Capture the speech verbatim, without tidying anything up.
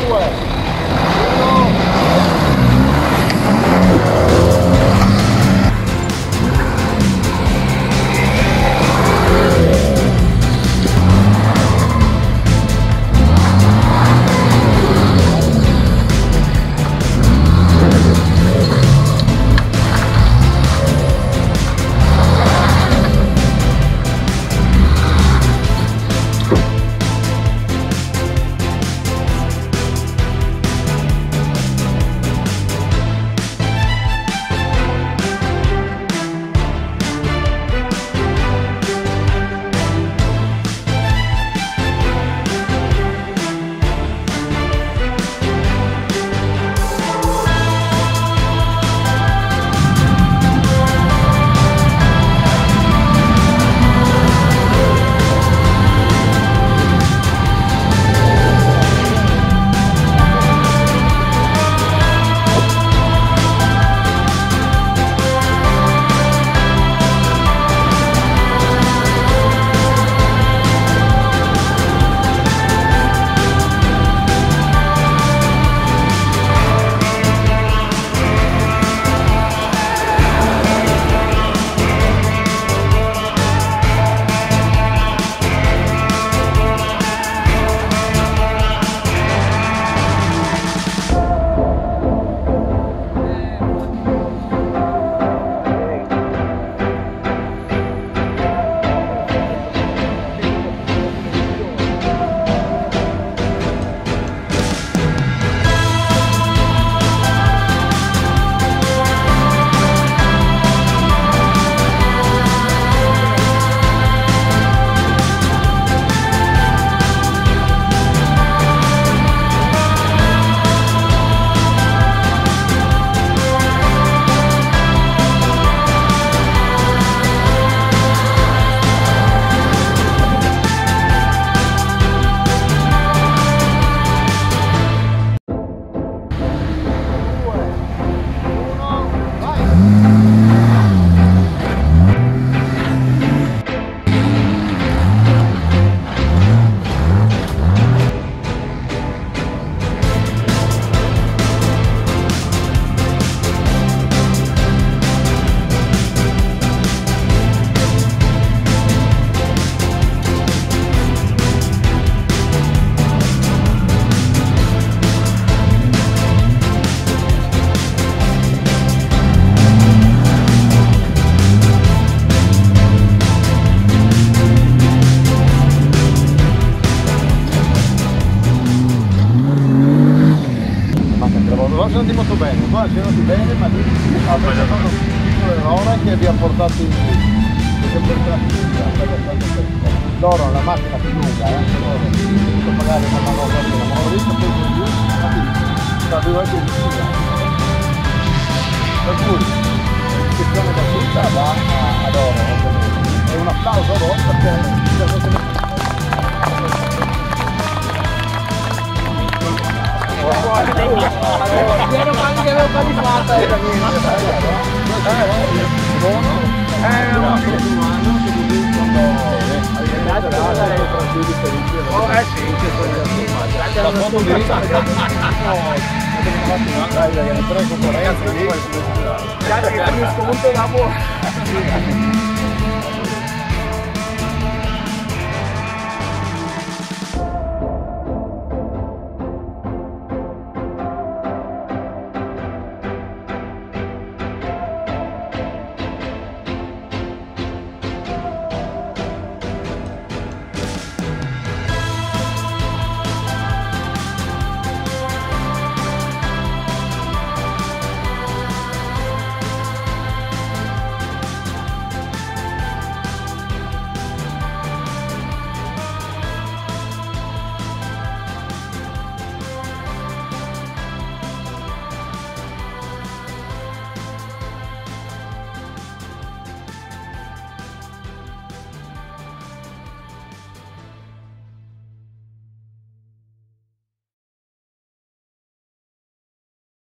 andati molto bene, qua ci andati bene, ma lì avete fatto un piccolo errore che vi ha portato in loro la macchina più lunga, eh, anche loro dovuto pagare una manovra lì, la manovra lì poi con giù, sta due volte in giù. Per cui l'iscrizione battuta va ad oro, ovviamente. E un applauso a voi perché Pieno panni che avevo panifato era niente. Eh, no, che umano che mi oh, eh sì, che la foto di prego, ragazzi, che finisco molto dopo.